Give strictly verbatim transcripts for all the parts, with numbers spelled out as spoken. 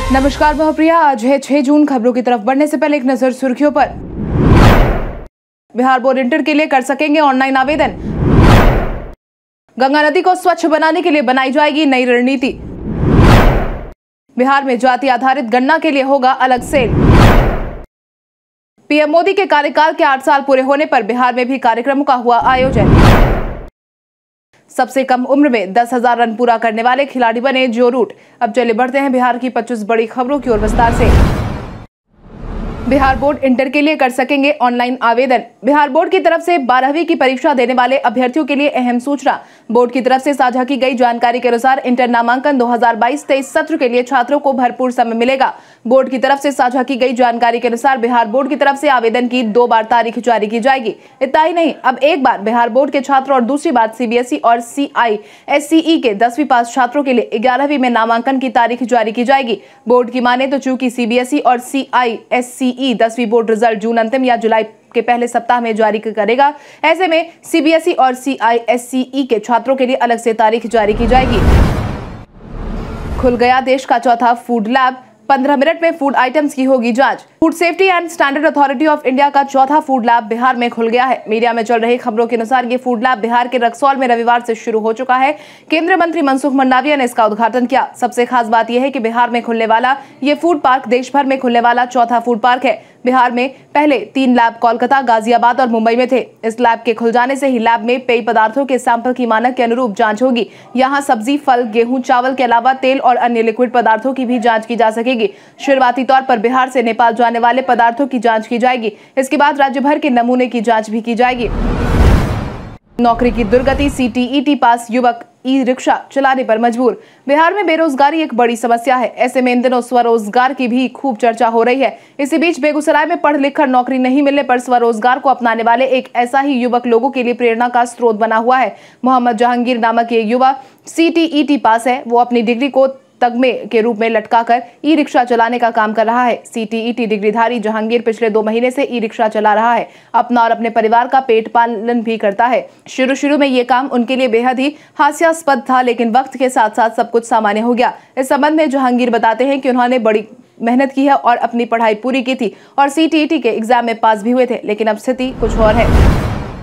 नमस्कार, मैं प्रिया। आज है छह जून। खबरों की तरफ बढ़ने से पहले एक नजर सुर्खियों पर। बिहार बोर्ड इंटर के लिए कर सकेंगे ऑनलाइन आवेदन। गंगा नदी को स्वच्छ बनाने के लिए बनाई जाएगी नई रणनीति। बिहार में जाति आधारित गणना के लिए होगा अलग सेल। पीएम मोदी के कार्यकाल के आठ साल पूरे होने पर बिहार में भी कार्यक्रमों का हुआ आयोजन। सबसे कम उम्र में दस हजार रन पूरा करने वाले खिलाड़ी बने जो रूट। अब चले बढ़ते हैं बिहार की पच्चीस बड़ी खबरों की ओर विस्तार से। बिहार बोर्ड इंटर के लिए कर सकेंगे ऑनलाइन आवेदन। बिहार बोर्ड की तरफ से बारहवीं की परीक्षा देने वाले अभ्यर्थियों के लिए अहम सूचना। बोर्ड की तरफ से साझा की गई जानकारी के अनुसार इंटर नामांकन दो हज़ार बाईस तेईस सत्र के लिए छात्रों को भरपूर समय मिलेगा। बोर्ड की तरफ से साझा की गई जानकारी के अनुसार बिहार बोर्ड की तरफ से आवेदन की दो बार तारीख जारी की जाएगी। इतना ही नहीं, अब एक बार बिहार बोर्ड के छात्र और दूसरी बार सीबीएसई और सीआईएससीई के दसवीं पास छात्रों के लिए ग्यारहवीं में नामांकन की तारीख जारी की जाएगी। बोर्ड की माने तो चूंकि सीबीएसई और सीआईएससीई दसवीं बोर्ड रिजल्ट जून अंतिम या जुलाई के पहले सप्ताह में जारी करेगा, ऐसे में सीबीएसई और सीआईएससीई के छात्रों के लिए अलग से तारीख जारी की जाएगी। खुल गया देश का चौथा फूड लैब। पंद्रह मिनट में फूड आइटम्स की होगी जांच। Food safety and standard authority of India का चौथा फूड लैब बिहार में खुल गया है। मीडिया में चल रही खबरों के अनुसार ये फूड लैब बिहार के रक्सौल में रविवार से शुरू हो चुका है। केंद्रीय मंत्री मनसुख मंडाविया ने इसका उद्घाटन किया। सबसे खास बात यह है कि बिहार में खुलने वाला ये फूड पार्क देश भर में खुलने वाला चौथा फूड पार्क है। बिहार में पहले तीन लैब कोलकाता, गाजियाबाद और मुंबई में थे। इस लैब के खुल जाने से ही लैब में पेय पदार्थों के सैंपल की मानक के अनुरूप जांच होगी। यहाँ सब्जी, फल, गेहूं, चावल के अलावा तेल और अन्य लिक्विड पदार्थों की भी जांच की जा सकेगी। शुरुआती तौर पर बिहार से नेपाल जाने वाले पदार्थों की जांच की जाएगी। इसके बाद राज्य भर के नमूने की जांच भी की जाएगी। नौकरी की दुर्गति। सीटीईटी पास युवक ई रिक्शा चलाने पर मजबूर। बिहार में बेरोजगारी एक बड़ी समस्या है। ऐसे में इन दिनों स्वरोजगार की भी खूब चर्चा हो रही है। इसी बीच बेगूसराय में पढ़ लिख कर नौकरी नहीं मिलने पर स्वरोजगार को अपनाने वाले एक ऐसा ही युवक लोगों के लिए प्रेरणा का स्रोत बना हुआ है। मोहम्मद जहांगीर नामक ये युवा सीटीईटी पास है। वो अपनी डिग्री को तगमे के रूप में लटकाकर ई रिक्शा चलाने का काम कर रहा है। सीटीईटी डिग्रीधारी जहांगीर पिछले दो महीने से ई रिक्शा चला रहा है। अपना और अपने परिवार का पेट पालन भी करता है। शुरू शुरू में ये काम उनके लिए बेहद ही हास्यास्पद था, लेकिन वक्त के साथ साथ सब कुछ सामान्य हो गया। इस संबंध में जहांगीर बताते हैं कि उन्होंने बड़ी मेहनत की है और अपनी पढ़ाई पूरी की थी और सीटीईटी के एग्जाम में पास भी हुए थे, लेकिन अब स्थिति कुछ और है।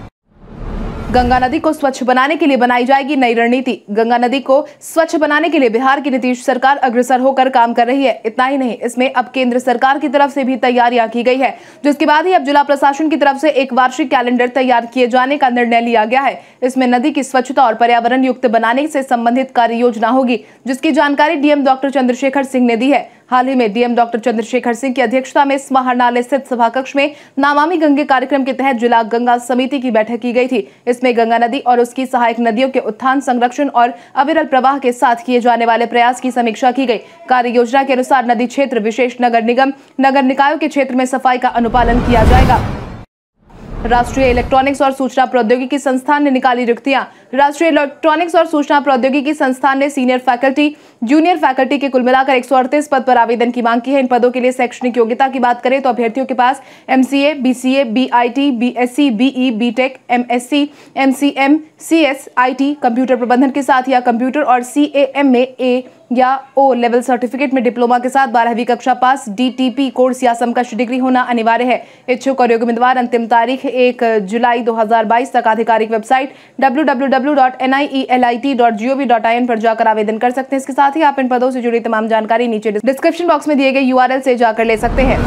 गंगा नदी को स्वच्छ बनाने के लिए बनाई जाएगी नई रणनीति। गंगा नदी को स्वच्छ बनाने के लिए बिहार की नीतीश सरकार अग्रसर होकर काम कर रही है। इतना ही नहीं, इसमें अब केंद्र सरकार की तरफ से भी तैयारियां की गई है, जिसके बाद ही अब जिला प्रशासन की तरफ से एक वार्षिक कैलेंडर तैयार किए जाने का निर्णय लिया गया है। इसमें नदी की स्वच्छता और पर्यावरण युक्त बनाने से संबंधित कार्य योजना होगी, जिसकी जानकारी डीएम डॉक्टर चंद्रशेखर सिंह ने दी है। हाल ही में डीएम डॉक्टर चंद्रशेखर सिंह की अध्यक्षता में समाहरणालय स्थित सभाकक्ष में नमामि गंगे कार्यक्रम के तहत जिला गंगा समिति की बैठक की गई थी। इसमें गंगा नदी और उसकी सहायक नदियों के उत्थान, संरक्षण और अविरल प्रवाह के साथ किए जाने वाले प्रयास की समीक्षा की गई। कार्य योजना के अनुसार नदी क्षेत्र विशेष नगर निगम, नगर निकायों के क्षेत्र में सफाई का अनुपालन किया जाएगा। राष्ट्रीय इलेक्ट्रॉनिक्स और सूचना प्रौद्योगिकी संस्थान ने निकाली रिक्तियां। राष्ट्रीय इलेक्ट्रॉनिक्स और सूचना प्रौद्योगिकी संस्थान ने सीनियर फैकल्टी, जूनियर फैकल्टी के कुल मिलाकर एक सौ अड़तीस पद पर आवेदन की मांग की है। इन पदों के लिए शैक्षणिक योग्यता की बात करें तो अभ्यर्थियों के पास MCA, BCA, BIT, BSc, BE, BTech, MSc, MCM, CSIT, computer प्रबंधन के साथ या कंप्यूटर और सीएएम में ए या ओ लेवल सर्टिफिकेट में डिप्लोमा के साथ बारहवीं कक्षा पास, डीटीपी कोर्स या समकक्ष डिग्री होना अनिवार्य है। इच्छुक और योग्य उम्मीदवार अंतिम तारीख एक जुलाई दो हज़ार बाईस तक आधिकारिक website W W W dot N I E L I T dot G O V dot I N पर जाकर आवेदन कर सकते हैं। इसके साथ ही आप इन पदों से जुड़ी तमाम जानकारी नीचे डिस्क्रिप्शन बॉक्स में दिए गए यू आर एल से जाकर ले सकते हैं।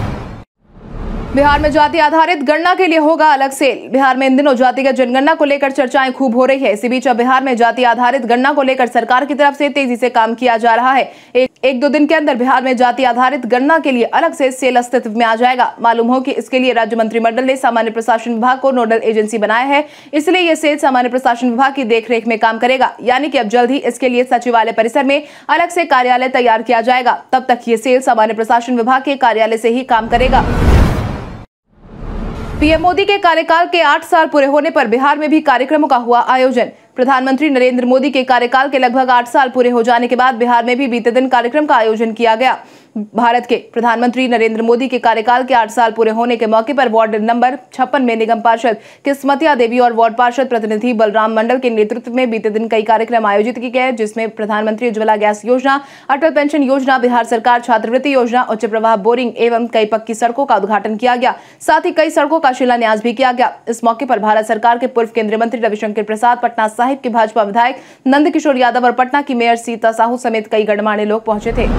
बिहार में जाति आधारित गणना के लिए होगा अलग सेल। बिहार में इन दिनों जातिगत जनगणना को लेकर चर्चाएं खूब हो रही है। इसी बीच अब बिहार में जाति आधारित गणना को लेकर सरकार की तरफ से तेजी से काम किया जा रहा है। एक, एक दो दिन के अंदर बिहार में जाति आधारित गणना के लिए अलग से सेल अस्तित्व में आ जाएगा। मालूम हो कि इसके लिए राज्य मंत्रिमंडल ने सामान्य प्रशासन विभाग को नोडल एजेंसी बनाया है, इसलिए यह सेल सामान्य प्रशासन विभाग की देखरेख में काम करेगा। यानी कि अब जल्द ही इसके लिए सचिवालय परिसर में अलग से कार्यालय तैयार किया जाएगा। तब तक ये सेल सामान्य प्रशासन विभाग के कार्यालय से ही काम करेगा। पीएम मोदी के कार्यकाल के आठ साल पूरे होने पर बिहार में भी कार्यक्रमों का हुआ आयोजन। प्रधानमंत्री नरेंद्र मोदी के कार्यकाल के लगभग आठ साल पूरे हो जाने के बाद बिहार में भी बीते दिन कार्यक्रम का आयोजन किया गया। भारत के प्रधानमंत्री नरेंद्र मोदी के कार्यकाल के आठ साल पूरे होने के मौके पर वार्ड नंबर छप्पन में निगम पार्षद किस्मतिया देवी और वार्ड पार्षद प्रतिनिधि बलराम मंडल के नेतृत्व में बीते दिन कई कार्यक्रम आयोजित किए गए, जिसमें प्रधानमंत्री उज्ज्वला गैस योजना, अटल पेंशन योजना, बिहार सरकार छात्रवृत्ति योजना, उच्च प्रवाह बोरिंग एवं कई पक्की सड़कों का उद्घाटन किया गया। साथ ही कई सड़कों का शिलान्यास भी किया गया। इस मौके पर भारत सरकार के पूर्व केंद्रीय मंत्री रविशंकर प्रसाद, पटना साहिब के भाजपा विधायक नंद किशोर यादव और पटना की मेयर सीता साहू समेत कई गणमान्य लोग पहुंचे थे।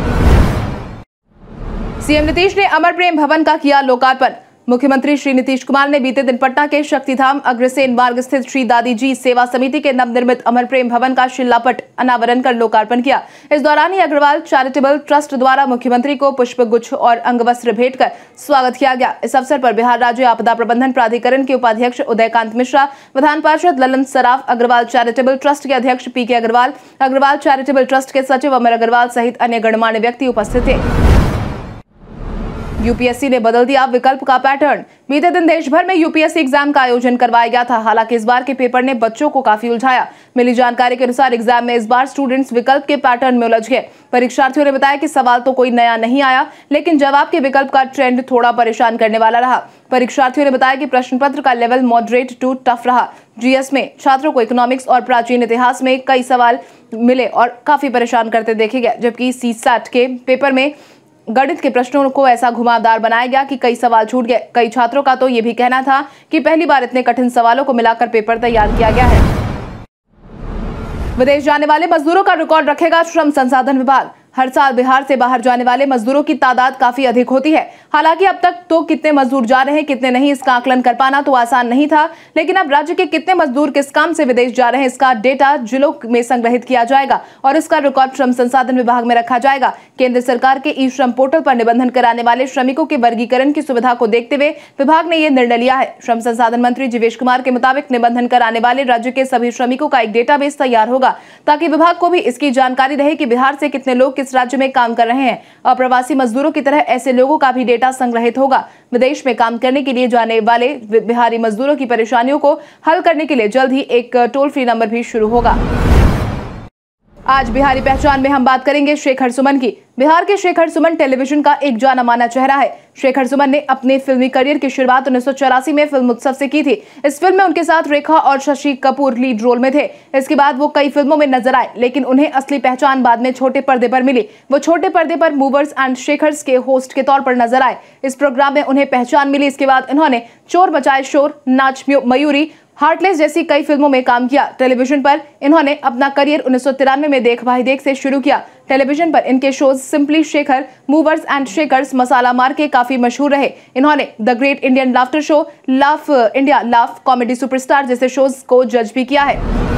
सीएम नीतीश ने अमर प्रेम भवन का किया लोकार्पण। मुख्यमंत्री श्री नीतीश कुमार ने बीते दिन पटना के शक्तिधाम अग्रसेन मार्ग स्थित श्री दादी जी सेवा समिति के नवनिर्मित अमर प्रेम भवन का शिलापट अनावरण कर लोकार्पण किया। इस दौरान ही अग्रवाल चैरिटेबल ट्रस्ट द्वारा मुख्यमंत्री को पुष्प गुच्छ और अंगवस्त्र भेंट कर स्वागत किया गया। इस अवसर पर बिहार राज्य आपदा प्रबंधन प्राधिकरण के उपाध्यक्ष उदयकांत मिश्रा, विधान पार्षद ललन सराफ, अग्रवाल चैरिटेबल ट्रस्ट के अध्यक्ष पी के अग्रवाल, अग्रवाल चैरिटेबल ट्रस्ट के सचिव अमर अग्रवाल सहित अन्य गणमान्य व्यक्ति उपस्थित थे। यूपीएससी ने बदल दिया विकल्प का पैटर्न। बीते दिन देश भर में यूपीएससी एग्जाम का आयोजन करवाया गया था। हालांकि इस बार के पेपर ने बच्चों को काफी उलझाया। मिली जानकारी के अनुसार एग्जाम में इस बार स्टूडेंट्स विकल्प के पैटर्न में उलझ गए। परीक्षार्थियों ने बताया कि सवाल तो कोई नया नहीं आया, लेकिन जवाब के विकल्प का ट्रेंड थोड़ा परेशान करने वाला रहा। परीक्षार्थियों ने बताया कि प्रश्न पत्र का लेवल मॉडरेट टू टफ रहा। जीएस में छात्रों को इकोनॉमिक्स और प्राचीन इतिहास में कई सवाल मिले और काफी परेशान करते देखे गए, जबकि सीसैट के पेपर में गणित के प्रश्नों को ऐसा घुमावदार बनाया गया कि कई सवाल छूट गए। कई छात्रों का तो ये भी कहना था कि पहली बार इतने कठिन सवालों को मिलाकर पेपर तैयार किया गया है। विदेश जाने वाले मजदूरों का रिकॉर्ड रखेगा श्रम संसाधन विभाग। हर साल बिहार से बाहर जाने वाले मजदूरों की तादाद काफी अधिक होती है। हालांकि अब तक तो कितने मजदूर जा रहे हैं, कितने नहीं, इसका आकलन कर पाना तो आसान नहीं था, लेकिन अब राज्य के कितने मजदूर किस काम से विदेश जा रहे हैं, इसका डेटा जिलों में संग्रहित किया जाएगा और इसका रिकॉर्ड श्रम संसाधन विभाग में रखा जाएगा। केंद्र सरकार के ई श्रम पोर्टल पर निबंधन कराने वाले श्रमिकों के वर्गीकरण की सुविधा को देखते हुए विभाग ने यह निर्णय लिया है। श्रम संसाधन मंत्री जीवेश कुमार के मुताबिक निबंधन कराने वाले राज्य के सभी श्रमिकों का एक डेटाबेस तैयार होगा, ताकि विभाग को भी इसकी जानकारी रहे कि बिहार से कितने लोग किस राज्य में काम कर रहे हैं। अप्रवासी मजदूरों की तरह ऐसे लोगों का भी डेटा संग्रहित होगा। विदेश में काम करने के लिए जाने वाले बिहारी मजदूरों की परेशानियों को हल करने के लिए जल्द ही एक टोल फ्री नंबर भी शुरू होगा। आज बिहारी पहचान में हम बात करेंगे शेखर सुमन की। बिहार के शेखर सुमन टेलीविजन का एक जाना माना चेहरा है। शेखर सुमन ने अपने फिल्मी करियर की शुरुआत उन्नीस सौ चौरासी में फिल्म उत्सव से की थी। इस फिल्म में उनके साथ रेखा और शशि कपूर लीड रोल में थे। इसके बाद वो कई फिल्मों में नजर आए, लेकिन उन्हें असली पहचान बाद में छोटे पर्दे पर मिली। वो छोटे पर्दे पर मूवर्स एंड शेखर्स के होस्ट के तौर पर नजर आए। इस प्रोग्राम में उन्हें पहचान मिली। इसके बाद इन्होंने चोर मचाए शोर, नाच मयूरी, हार्टलेस जैसी कई फिल्मों में काम किया। टेलीविजन पर इन्होंने अपना करियर उन्नीस सौ तिरानवे में देख भाई देख से शुरू किया। टेलीविजन पर इनके shows simply Shekhar, movers and shakers, Masala Maar के काफी मशहूर रहे। इन्होंने the great Indian laughter show, laugh India, laugh, comedy superstar जैसे शोज को जज भी किया है।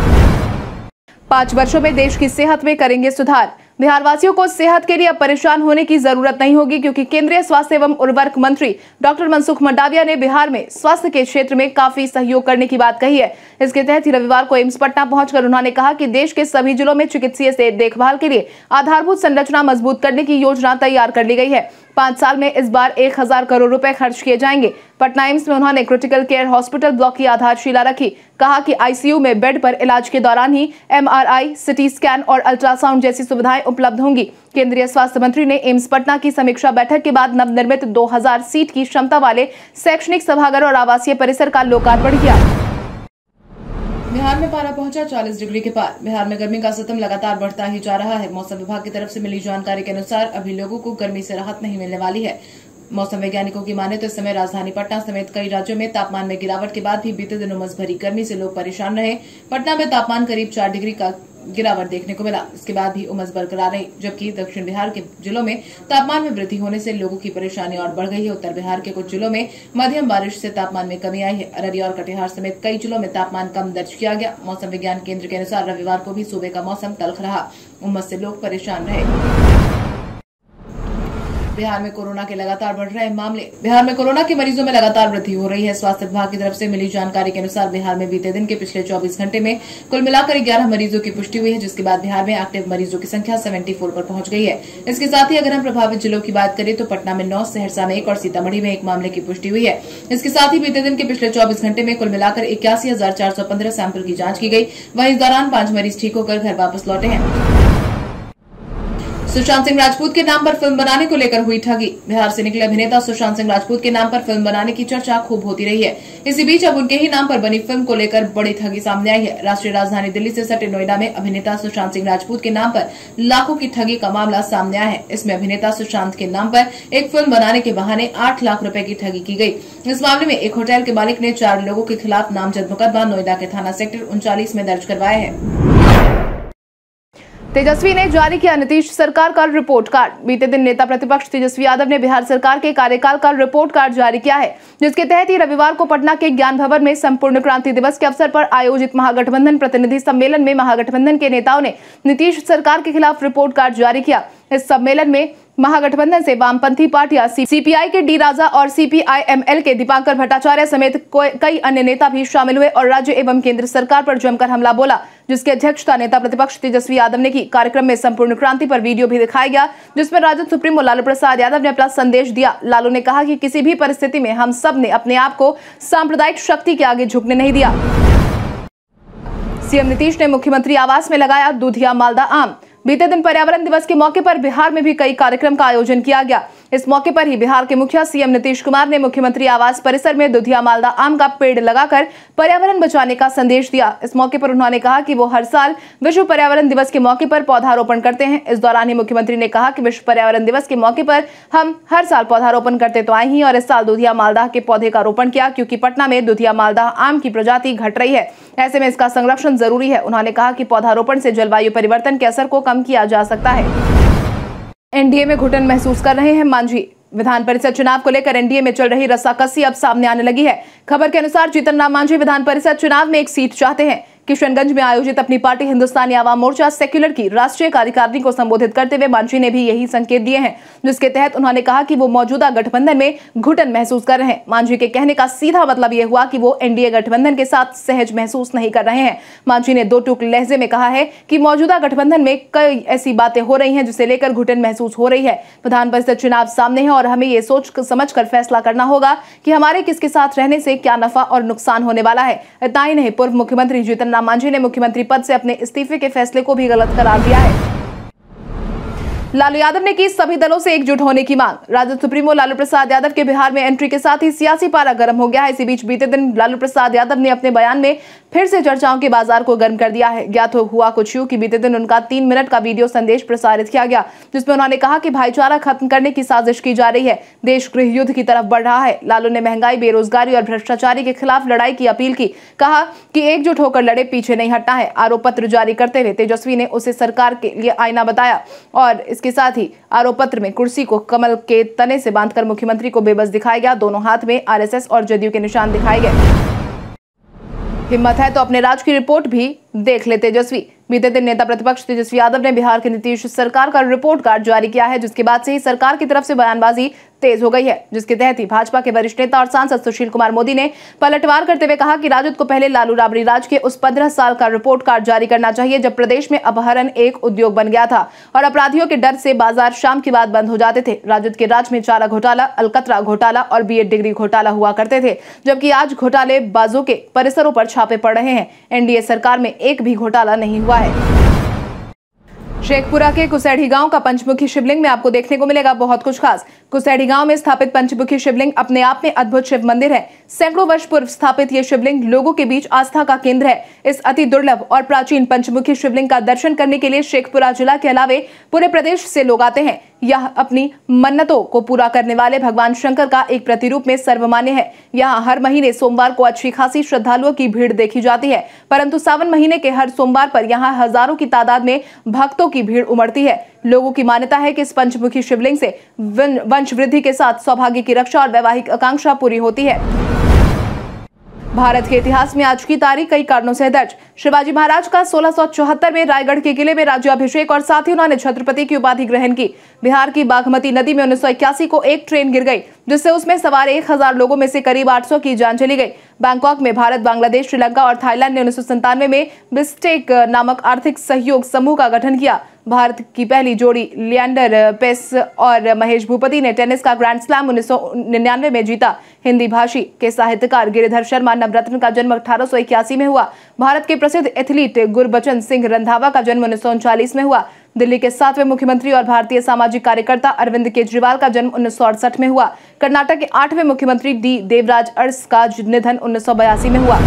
पांच वर्षों में देश की सेहत में करेंगे सुधार। बिहार वासियों को सेहत के लिए अब परेशान होने की जरूरत नहीं होगी, क्योंकि केंद्रीय स्वास्थ्य एवं उर्वरक मंत्री डॉक्टर मनसुख मंडाविया ने बिहार में स्वास्थ्य के क्षेत्र में काफी सहयोग करने की बात कही है। इसके तहत ही रविवार को एम्स पटना पहुंचकर उन्होंने कहा कि देश के सभी जिलों में चिकित्सीय देखभाल के लिए आधारभूत संरचना मजबूत करने की योजना तैयार कर ली गई है। पांच साल में इस बार एक हजार करोड़ रुपए खर्च किए जाएंगे। पटना एम्स में उन्होंने क्रिटिकल केयर हॉस्पिटल ब्लॉक की आधारशिला रखी। कहा कि आईसीयू में बेड पर इलाज के दौरान ही एमआरआई, सिटी स्कैन और अल्ट्रासाउंड जैसी सुविधाएं उपलब्ध होंगी। केंद्रीय स्वास्थ्य मंत्री ने एम्स पटना की समीक्षा बैठक के बाद नवनिर्मित दो हजार सीट की क्षमता वाले शैक्षणिक सभागार और आवासीय परिसर का लोकार्पण किया। बिहार में पारा पहुंचा चालीस डिग्री के पार। बिहार में गर्मी का सितम लगातार बढ़ता ही जा रहा है। मौसम विभाग की तरफ से मिली जानकारी के अनुसार अभी लोगों को गर्मी से राहत नहीं मिलने वाली है। मौसम वैज्ञानिकों की माने तो इस समय राजधानी पटना समेत कई राज्यों में तापमान में गिरावट के बाद भी बीते दिनों उमस भरी गर्मी से लोग परेशान रहे। पटना में तापमान करीब चार डिग्री का गिरावट देखने को मिला। इसके बाद भी उमस बरकरार रही, जबकि दक्षिण बिहार के जिलों में तापमान में वृद्धि होने से लोगों की परेशानी और बढ़ गई है। उत्तर बिहार के कुछ जिलों में मध्यम बारिश से तापमान में कमी आई है। अररिया और कटिहार समेत कई जिलों में तापमान कम दर्ज किया गया। मौसम विज्ञान केंद्र के अनुसार रविवार को भी सुबह का मौसम तल्ख रहा। उमस से लोग परेशान रहे। बिहार में कोरोना के लगातार बढ़ रहे मामले। बिहार में कोरोना के मरीजों में लगातार वृद्धि हो रही है। स्वास्थ्य विभाग की तरफ से मिली जानकारी के अनुसार बिहार में बीते दिन के पिछले चौबीस घंटे में कुल मिलाकर ग्यारह मरीजों की पुष्टि हुई है, जिसके बाद बिहार में एक्टिव मरीजों की संख्या चौहत्तर पर पहुंच गई है। इसके साथ ही अगर हम प्रभावित जिलों की बात करें तो पटना में नौ, सहरसा में एक और सीतामढ़ी में एक मामले की पुष्टि हुई है। इसके साथ ही बीते दिन के पिछले चौबीस घंटे में कुल मिलाकर इक्यासी हजार चार सौ पंद्रह सैंपल की जांच की गई। वहीं इस दौरान पांच मरीज ठीक होकर घर वापस लौटे हैं। सुशांत सिंह राजपूत के नाम पर फिल्म बनाने को लेकर हुई ठगी। बिहार से निकले अभिनेता सुशांत सिंह राजपूत के नाम पर फिल्म बनाने की चर्चा खूब होती रही है। इसी बीच अब उनके ही नाम पर बनी फिल्म को लेकर बड़ी ठगी सामने आई है। राष्ट्रीय राजधानी दिल्ली से सटे नोएडा में अभिनेता सुशांत सिंह राजपूत के नाम पर लाखों की ठगी का मामला सामने आया है। इसमें अभिनेता सुशांत के नाम पर एक फिल्म बनाने के बहाने आठ लाख रुपए की ठगी की गई। इस मामले में एक होटल के मालिक ने चार लोगों के खिलाफ नामजद मुकदमा नोएडा के थाना सेक्टर उनचालीस में दर्ज करवाया है। तेजस्वी ने जारी किया नीतीश सरकार का रिपोर्ट कार्ड। बीते दिन नेता प्रतिपक्ष तेजस्वी यादव ने बिहार सरकार के कार्यकाल का रिपोर्ट कार्ड जारी किया है, जिसके तहत ही रविवार को पटना के ज्ञान भवन में संपूर्ण क्रांति दिवस के अवसर पर आयोजित महागठबंधन प्रतिनिधि सम्मेलन में महागठबंधन के नेताओं ने नीतीश सरकार के खिलाफ रिपोर्ट कार्ड जारी किया। इस सम्मेलन में महागठबंधन से वामपंथी पार्टियां सीपीआई के डी राजा और सीपीआईएमएल के दीपांकर भट्टाचार्य समेत कई अन्य नेता भी शामिल हुए और राज्य एवं केंद्र सरकार पर जमकर हमला बोला, जिसकी अध्यक्षता नेता प्रतिपक्ष तेजस्वी यादव ने की। कार्यक्रम में संपूर्ण क्रांति पर वीडियो भी दिखाया गया, जिसमें राजद सुप्रीमो लालू प्रसाद यादव ने अपना संदेश दिया। लालू ने कहा कि किसी भी परिस्थिति में हम सब ने अपने आप को सांप्रदायिक शक्ति के आगे झुकने नहीं दिया। सीएम नीतीश ने मुख्यमंत्री आवास में लगाया दूधिया मालदा आम। बीते दिन पर्यावरण दिवस के मौके पर बिहार में भी कई कार्यक्रम का आयोजन किया गया। इस मौके पर ही बिहार के मुखिया सीएम नीतीश कुमार ने मुख्यमंत्री आवास परिसर में दुधिया मालदा आम का पेड़ लगाकर पर्यावरण बचाने का संदेश दिया। इस मौके पर उन्होंने कहा कि वो हर साल विश्व पर्यावरण दिवस के मौके पर पौधारोपण करते हैं। इस दौरान ही मुख्यमंत्री ने कहा कि विश्व पर्यावरण दिवस के मौके पर हम हर साल पौधारोपण करते तो आए ही, और इस साल दुधिया मालदा के पौधे का रोपण किया, क्योंकि पटना में दुधिया मालदा आम की प्रजाति घट रही है। ऐसे में इसका संरक्षण जरूरी है। उन्होंने कहा कि पौधारोपण से जलवायु परिवर्तन के असर को कम किया जा सकता है। एनडीए में घुटन महसूस कर रहे हैं मांझी। विधान परिषद चुनाव को लेकर एनडीए में चल रही रस्साकसी अब सामने आने लगी है। खबर के अनुसार जीतन राम मांझी विधान परिषद चुनाव में एक सीट चाहते हैं। किशनगंज में आयोजित अपनी पार्टी हिंदुस्तानी आवाम मोर्चा सेक्युलर की राष्ट्रीय कार्यकारिणी को संबोधित करते हुए मांझी ने भी यही संकेत दिए हैं, जिसके तहत उन्होंने कहा कि वो मौजूदा गठबंधन में घुटन महसूस कर रहे हैं। मांझी के कहने का सीधा मतलब ये हुआ कि वो एनडीए गठबंधन के साथ सहज महसूस नहीं कर रहे हैं। मांझी ने दो टूक लहजे में कहा है कि मौजूदा गठबंधन में कई ऐसी बातें हो रही हैं जिसे लेकर घुटन महसूस हो रही है। विधान परिषद चुनाव सामने है और हमें ये सोच समझ कर फैसला करना होगा कि हमारे किसके साथ रहने से क्या नफा और नुकसान होने वाला है। इतना ही नहीं, पूर्व मुख्यमंत्री जीतन राम मांझी ने मुख्यमंत्री पद से अपने इस्तीफे के फैसले को भी गलत करार दिया है। लालू यादव ने की सभी दलों से एकजुट होने की मांग। राजद सुप्रीमो लालू प्रसाद यादव के बिहार में एंट्री के साथ ही सियासी पारा गर्म हो गया है। इसी बीच बीते दिन लालू प्रसाद यादव ने अपने बयान में फिर से चर्चाओं के बाजार को गर्म कर दिया है। ज्ञात हुआ कुछ यूं कि बीते दिन उनका तीन मिनट का वीडियो संदेश प्रसारित किया गया, जिसमें उन्होंने कहा कि भाईचारा खत्म करने की साजिश की जा रही है, देश गृह युद्ध की तरफ बढ़ रहा है। लालू ने महंगाई, बेरोजगारी और भ्रष्टाचारी के खिलाफ लड़ाई की अपील की। कहा कि एकजुट होकर लड़े, पीछे नहीं हटना है। आरोप पत्र जारी करते हुए तेजस्वी ने उसे सरकार के लिए आईना बताया और इसके साथ ही आरोप पत्र में कुर्सी को कमल के तने से बांधकर मुख्यमंत्री को बेबस दिखाया गया। दोनों हाथ में आरएसएस और जदयू के निशान दिखाए गए। हिम्मत है तो अपने राज की रिपोर्ट भी देख ले तेजस्वी। बीते दिन नेता प्रतिपक्ष तेजस्वी यादव ने बिहार की नीतीश सरकार का रिपोर्ट कार्ड जारी किया है, जिसके बाद से ही सरकार की तरफ से बयानबाजी तेज हो गई है, जिसके तहत ही भाजपा के वरिष्ठ नेता और सांसद सुशील कुमार मोदी ने पलटवार करते हुए कहा कि राजद को पहले लालू राबड़ी राज के उस पंद्रह साल का रिपोर्ट कार्ड जारी करना चाहिए जब प्रदेश में अपहरण एक उद्योग बन गया था और अपराधियों के डर से बाजार शाम के बाद बंद हो जाते थे। राजद के राज में चारा घोटाला, अलकतरा घोटाला और बीएड डिग्री घोटाला हुआ करते थे, जबकि आज घोटाले बाजों के परिसरों पर छापे पड़ रहे हैं। एनडीए सरकार में एक भी घोटाला नहीं हुआ है। शेखपुरा के कुसैड़ी गांव का पंचमुखी शिवलिंग में आपको देखने को मिलेगा बहुत कुछ खास। कुसैड़ी गांव में स्थापित पंचमुखी शिवलिंग अपने आप में अद्भुत शिव मंदिर है। सैकड़ों वर्ष पूर्व स्थापित ये शिवलिंग लोगों के बीच आस्था का केंद्र है। इस अति दुर्लभ और प्राचीन पंचमुखी शिवलिंग का दर्शन करने के लिए शेखपुरा जिला के अलावे पूरे प्रदेश से लोग आते हैं। यह अपनी मन्नतों को पूरा करने वाले भगवान शंकर का एक प्रतिरूप में सर्वमान्य है। यहाँ हर महीने सोमवार को अच्छी खासी श्रद्धालुओं की भीड़ देखी जाती है, परंतु सावन महीने के हर सोमवार पर यहाँ हजारों की तादाद में भक्तों की भीड़ उमड़ती है। लोगों की मान्यता है कि इस पंचमुखी शिवलिंग से वंश वृद्धि के साथ सौभाग्य की रक्षा और वैवाहिक आकांक्षा पूरी होती है। भारत के इतिहास में आज की तारीख कई कारणों से दर्ज। शिवाजी महाराज का सोलह सौ चौहत्तर में रायगढ़ के किले में राज्याभिषेक और साथ ही उन्होंने छत्रपति की उपाधि ग्रहण की। बिहार की बागमती नदी में उन्नीस सौ इक्यासी को एक ट्रेन गिर गई, जिससे उसमें सवार एक हजार लोगों में से करीब आठ सौ की जान चली गई। बैंकॉक में भारत, बांग्लादेश, श्रीलंका और थाईलैंड ने उन्नीस सौ संतानवे में बिस्टेक नामक आर्थिक सहयोग समूह का गठन किया। भारत की पहली जोड़ी लिएंडर पेस और महेश भूपति ने टेनिस का ग्रैंड स्लैम उन्नीस सौ निन्यानवे में जीता। हिंदी भाषी के साहित्यकार गिरिधर शर्मा नवरत्न का जन्म अठारह सौ इक्यासी में हुआ। भारत के प्रसिद्ध एथलीट गुरबचन सिंह रंधावा का जन्म उन्नीस सौ उनचालीस में हुआ। दिल्ली के सातवें मुख्यमंत्री और भारतीय सामाजिक कार्यकर्ता अरविंद केजरीवाल का जन्म उन्नीस सौ अड़सठ में हुआ। कर्नाटक के आठवें मुख्यमंत्री डी देवराज अरस का निधन उन्नीस सौ बयासी में हुआ।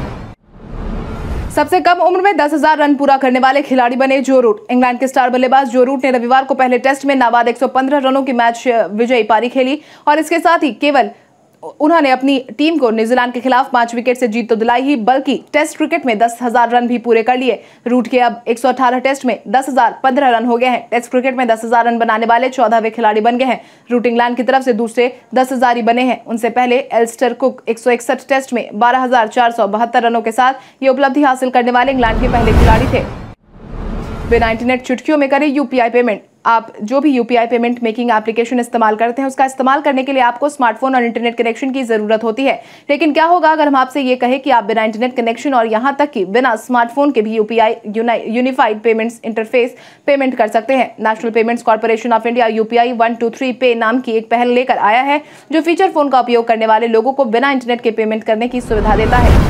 सबसे कम उम्र में दस हज़ार रन पूरा करने वाले खिलाड़ी बने जो रूट। इंग्लैंड के स्टार बल्लेबाज जो रूट ने रविवार को पहले टेस्ट में नाबाद एक सौ पंद्रह रनों की मैच विजयी पारी खेली और इसके साथ ही केवल उन्होंने अपनी टीम को न्यूजीलैंड के खिलाफ पांच विकेट से जीत तो दिलाई ही, बल्कि टेस्ट क्रिकेट में दस हज़ार रन भी पूरे कर लिए। रूट के अब एक सौ अठारह टेस्ट में दस हज़ार पंद्रह रन हो गए हैं। टेस्ट क्रिकेट में दस हज़ार रन बनाने वाले चौदहवें खिलाड़ी बन गए हैं। रूट इंग्लैंड की तरफ से दूसरे दस हज़ार ही बने हैं। उनसे पहले एल्स्टर कुक एक सौ इकसठ टेस्ट में बारह हज़ार चार सौ बहत्तर रनों के साथ ये उपलब्धि हासिल करने वाले इंग्लैंड के पहले खिलाड़ी थे। बिना इंटरनेट चुटकियों में करें यूपीआई पेमेंट। आप जो भी यूपीआई पेमेंट मेकिंग एप्लीकेशन इस्तेमाल करते हैं, उसका इस्तेमाल करने के लिए आपको स्मार्टफोन और इंटरनेट कनेक्शन की जरूरत होती है। लेकिन क्या होगा अगर हम आपसे ये कहें कि आप बिना इंटरनेट कनेक्शन और यहां तक कि बिना स्मार्टफोन के भी UPI unified payments interface payment कर सकते हैं। National payments corporation of India UPI one two three pay नाम की एक पहल लेकर आया है, जो फीचर फोन का उपयोग करने वाले लोगों को बिना इंटरनेट के पेमेंट करने की सुविधा देता है।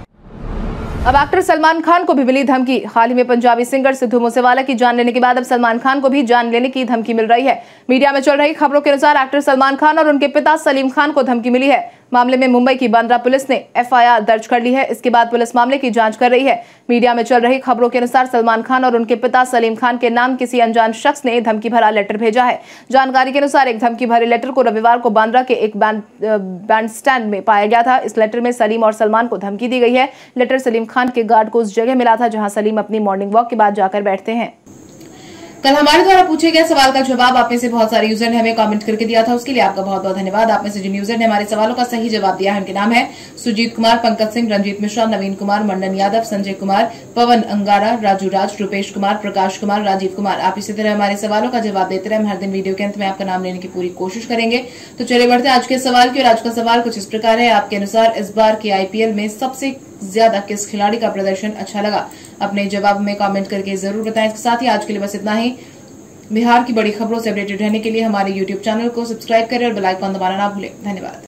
अब एक्टर सलमान खान को भी मिली धमकी। हाल ही में पंजाबी सिंगर सिद्धू मूसेवाला की जान लेने के बाद अब सलमान खान को भी जान लेने की धमकी मिल रही है। मीडिया में चल रही खबरों के अनुसार एक्टर सलमान खान और उनके पिता सलीम खान को धमकी मिली है। मामले में मुंबई की बांद्रा पुलिस ने एफआईआर दर्ज कर ली है। इसके बाद पुलिस मामले की जांच कर रही है। मीडिया में चल रही खबरों के अनुसार सलमान खान और उनके पिता सलीम खान के नाम किसी अनजान शख्स ने धमकी भरा लेटर भेजा है। जानकारी के अनुसार एक धमकी भरे लेटर को रविवार को बांद्रा के एक बैंड बैंड स्टैंड में पाया गया था। इस लेटर में सलीम और सलमान को धमकी दी गई है। लेटर सलीम खान के गार्ड को उस जगह मिला था जहां सलीम अपनी मॉर्निंग वॉक के बाद जाकर बैठते हैं। कल हमारे द्वारा पूछे गए सवाल का जवाब आप में से बहुत सारे यूजर ने हमें कमेंट करके दिया था, उसके लिए आपका बहुत बहुत धन्यवाद। आप में से जिन यूजर ने हमारे सवालों का सही जवाब दिया है उनके नाम है सुजीत कुमार, पंकज सिंह, रंजीत मिश्रा, नवीन कुमार, मंडन यादव, संजय कुमार, पवन अंगारा, राजू राज, रुपेश कुमार, प्रकाश कुमार, राजीव कुमार। आप इसी तरह हमारे सवालों का जवाब देते रहे। हम हर दिन वीडियो के अंत में आपका नाम लेने की पूरी कोशिश करेंगे। तो चलिए बढ़ते हैं आज के सवाल की। और आज का सवाल कुछ इस प्रकार है, आपके अनुसार इस बार के आईपीएल में सबसे ज्यादा किस खिलाड़ी का प्रदर्शन अच्छा लगा? अपने जवाब में कमेंट करके जरूर बताएं। इसके साथ ही आज के लिए बस इतना ही। बिहार की बड़ी खबरों से अपडेटेड रहने के लिए हमारे यूट्यूब चैनल को सब्सक्राइब करें और बेल आइकन दबाना ना भूलें। धन्यवाद।